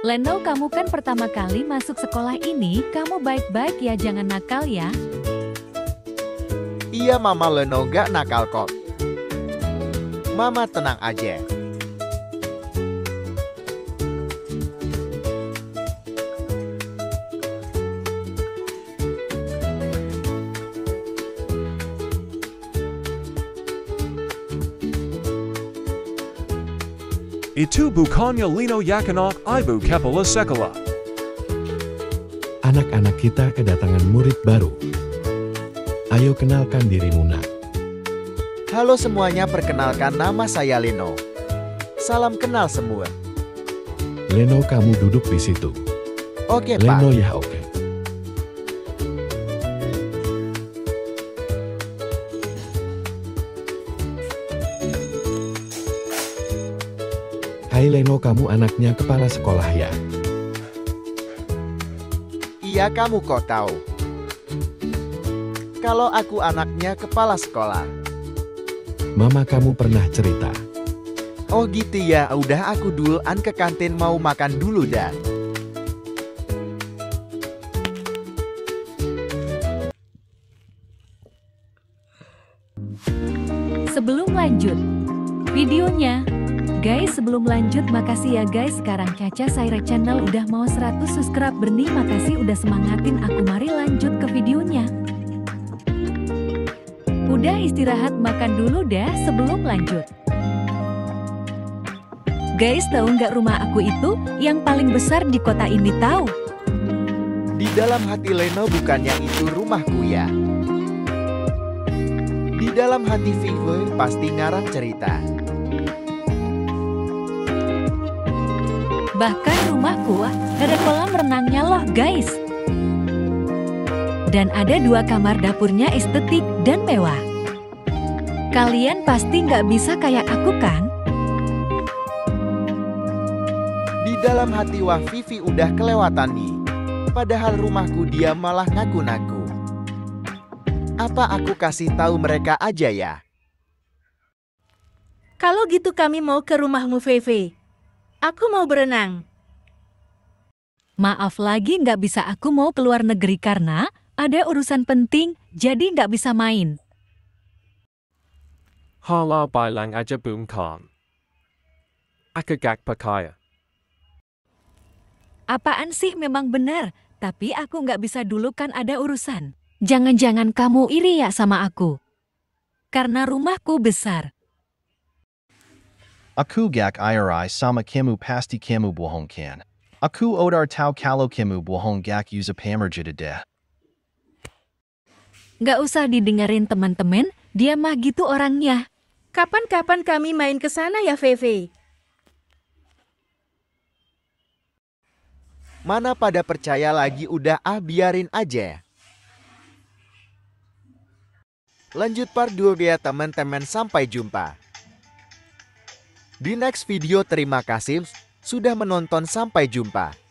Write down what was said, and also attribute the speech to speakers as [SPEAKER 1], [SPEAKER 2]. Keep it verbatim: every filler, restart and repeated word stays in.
[SPEAKER 1] Leno, kamu kan pertama kali masuk sekolah ini, kamu baik-baik ya, jangan nakal ya.
[SPEAKER 2] Iya Mama, Leno gak nakal kok. Mama tenang aja.
[SPEAKER 3] Itu bukannya Lino Yakinok Ibu Kepala Sekolah.
[SPEAKER 4] Anak-anak kita kedatangan murid baru. Ayo kenalkan dirimu, nak.
[SPEAKER 2] Halo semuanya, perkenalkan nama saya Lino. Salam kenal semua.
[SPEAKER 4] Leno, kamu duduk di situ.
[SPEAKER 2] Oke, Pak.
[SPEAKER 4] Leno, ya oke. Hai Leno, kamu anaknya kepala sekolah ya?
[SPEAKER 2] Iya, kamu kok tahu? Kalau aku anaknya kepala sekolah.
[SPEAKER 4] Mama kamu pernah cerita.
[SPEAKER 2] Oh gitu ya, udah aku duluan ke kantin mau makan dulu dah.
[SPEAKER 1] Sebelum lanjut videonya, guys, sebelum lanjut, makasih ya guys, sekarang Caca Saira Channel udah mau seratus subscriber nih, makasih udah semangatin aku. Mari lanjut ke videonya. Udah istirahat makan dulu dah sebelum lanjut. Guys, tahu nggak rumah aku itu yang paling besar di kota ini, tahu?
[SPEAKER 2] Di dalam hati Leno, bukannya itu rumahku ya. Di dalam hati Vive pasti ngarang cerita.
[SPEAKER 1] Bahkan rumahku ada kolam renangnya loh guys. Dan ada dua kamar dapurnya estetik dan mewah. Kalian pasti nggak bisa kayak aku kan?
[SPEAKER 2] Di dalam hati wah, Vivi udah kelewatan nih. Padahal rumahku dia malah ngaku-ngaku. Apa aku kasih tahu mereka aja ya?
[SPEAKER 5] Kalau gitu kami mau ke rumahmu, Vivi. Aku mau berenang.
[SPEAKER 1] Maaf lagi, nggak bisa, aku mau keluar negeri karena ada urusan penting, jadi nggak bisa main.
[SPEAKER 3] Hala bilang aja bungkam. Aku gak percaya.
[SPEAKER 1] Apaan sih, memang benar, tapi aku nggak bisa dulu kan ada urusan. Jangan-jangan kamu iri ya sama aku? Karena rumahku besar.
[SPEAKER 6] Aku gak iri sama kamu, pasti kamu bohong kan. Aku odar tau kalau kamu bohong, gak usa pamerja deh.
[SPEAKER 1] Nggak usah didengerin teman-teman, dia mah gitu orangnya.
[SPEAKER 5] Kapan-kapan kami main ke sana ya, Vivi?
[SPEAKER 2] Mana pada percaya lagi, udah ah biarin aja. Lanjut part dua ya teman-teman, sampai jumpa di next video. Terima kasih sudah menonton, sampai jumpa.